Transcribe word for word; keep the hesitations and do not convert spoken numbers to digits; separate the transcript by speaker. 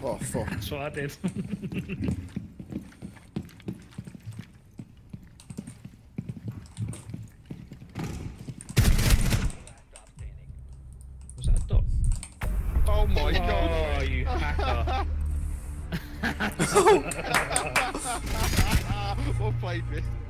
Speaker 1: Oh, fuck.
Speaker 2: That's what I did. Was that a dot?
Speaker 3: Oh my
Speaker 2: Oh,
Speaker 3: god!
Speaker 2: you hacker.
Speaker 3: We'll play this.